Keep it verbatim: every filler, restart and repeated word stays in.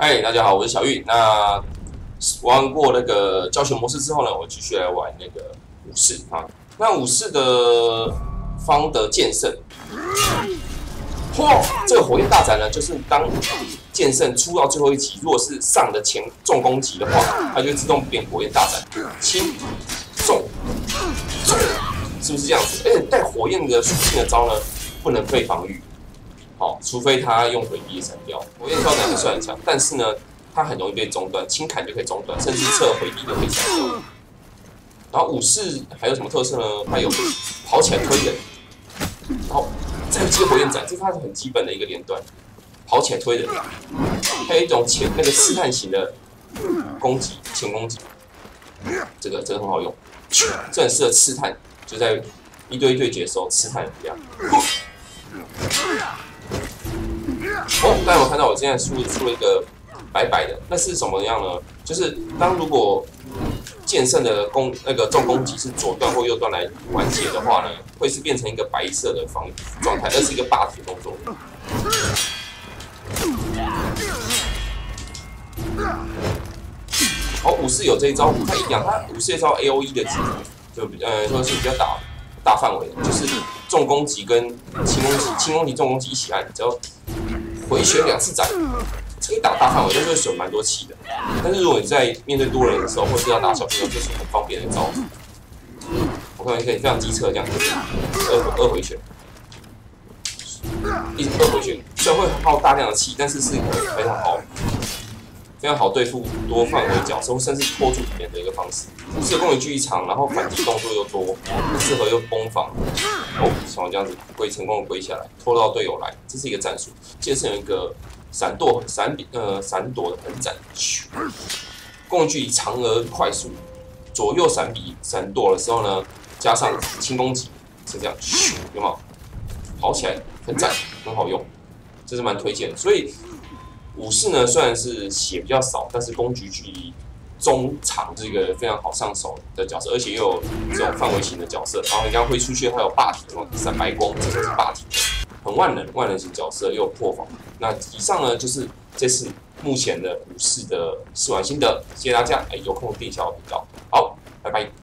嗨，大家好，我是小玉。那玩过那个教学模式之后呢，我继续来玩那个武士啊。那武士的方的剑圣，嚯，这个火焰大斩呢，就是当剑圣出到最后一级，如果是上的前重攻击的话，它就会自动变火焰大斩，轻重重，是不是这样子？而且带火焰的属性的招呢，不能被防御。 好，除非他用回避闪掉，火焰跳斩还算很强，但是呢，它很容易被中断，轻砍就可以中断，甚至测回避就可以闪掉。然后武士还有什么特色呢？它有跑起来推人，然后再接火焰斩，这是它很基本的一个连段，跑起来推人。还有一种前那个试探型的攻击，前攻击，这个这个很好用，这很适合刺探，就在一对一对决的时候刺探人这样。 哦，刚才我看到我现在出出了一个白白的，那是什么样呢？就是当如果剑圣的攻那个重攻击是左段或右段来完结的话呢，会是变成一个白色的防状态，那是一个霸体动作。好，武士有这一招不太一样，他武士这招 A O E 的技能就比呃说是比较大大范围的，就是重攻击跟轻攻击、轻攻击、重攻击一起按，只要 回旋两次斩，可以打大范围，但是会损蛮多气的。但是如果你在面对多人的时候，或是要打小朋友，这是很方便的招。我看你可以非常机车这样，二二回旋，一直二回旋，虽然会耗大量的气，但是是非常好、非常好对付多范围角色，甚至拖住敌人的一个方式。武士的攻击距离长，然后反击动作又多，很适合用崩防。 哦，像我这样子归成功的归下来，拖到队友来，这是一个战术。剑圣有一个闪躲、闪呃闪躲的横斩，攻击距离长而快速，左右闪比闪躲的时候呢，加上轻攻击是这样，有没有？跑起来横斩很好用，这是蛮推荐的。所以武士呢，虽然是血比较少，但是攻击距离 中长是一个非常好上手的角色，而且又有这种范围型的角色。然后你刚刚挥出去，还有霸体那种闪白光，这个是霸体，很万能万能型角色，又有破防。那以上呢就是这次目前的武士的试玩心得，谢谢大家，哎，有空订一下我频道，好，拜拜。